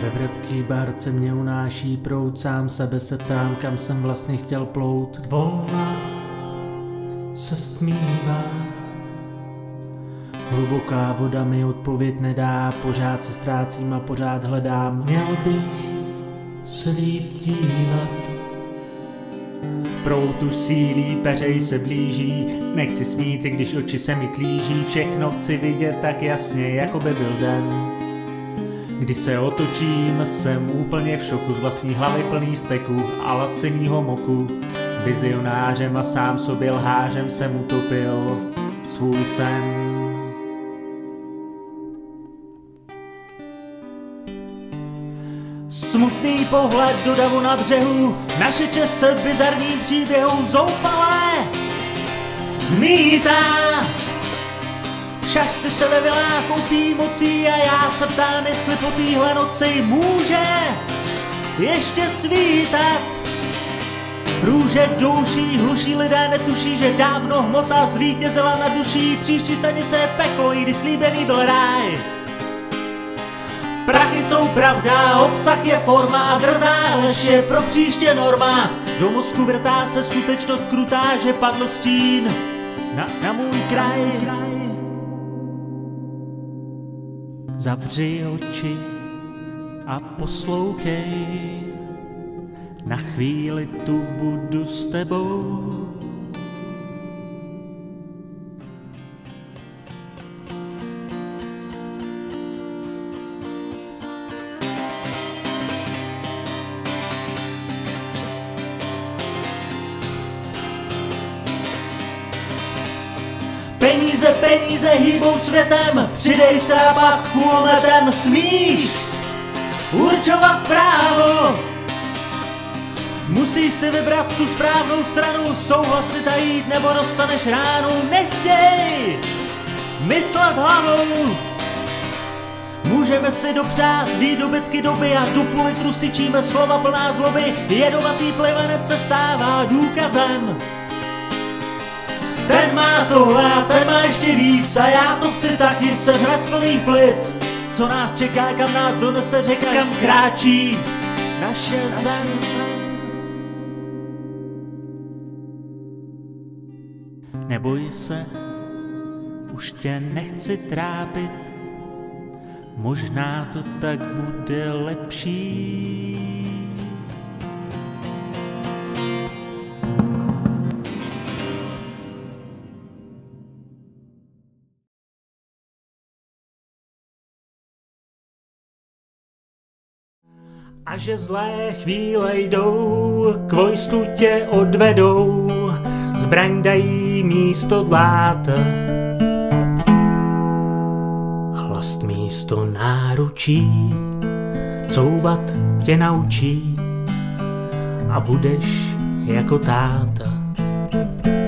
Ve vratký bárce mě unáší proud, sám sebe se ptám, kam jsem vlastně chtěl plout. Volna se stmívá, hluboká voda mi odpověď nedá, pořád se ztrácím a pořád hledám. Měl bych se líp dívat. Proud sílí, peřej se blíží, nechci snít, i když oči se mi klíží, všechno chci vidět tak jasně, jako by byl den. Když se otočím, jsem úplně v šoku, z vlastní hlavy plný steků a lacinýho moku. Vizionářem a sám sobě lhářem jsem utopil svůj sen. Smutný pohled do davu na břehu, naše čest se v bizarním příběhu zoufalé zmítá. Šašci se ve vilách koupí mocí a já se ptám, jestli po téhle noci může ještě svítat. Růže douší, hluší lidé netuší, že dávno hmota zvítězila nad duší. Příští stanice je peklo, i když slíbený byl ráj. Prachy jsou pravda, obsah je forma a drzá lež je pro příště norma. Do mozku vrtá se skutečnost krutá, že padl stín na můj kraj. Zavři oči a poslouchej, na chvíli tu budu s tebou. Peníze hýbou světem, přidej se a pak kulometem smíš určovat právo. Musíš si vybrat tu správnou stranu, souhlasit a jít, nebo dostaneš ránu. Nechtěj myslet hlavou. Můžeme si dopřát výdobytky doby a tu půl litru syčíme slova plná zloby. Jedovatý plivanec se stává důkazem. Ten má tohle a ten má ještě víc a já to chci taky, sežrat z plných plic. Co nás čeká, kam nás donese řeka, kam kráčí naše zem. Neboj se, už tě nechci trápit, možná to tak bude lepší. A že zlé chvíle jdou, k vojsku tě odvedou, zbraň dají místo dláta, chlast místo náručí, couvat tě naučí a budeš jako táta.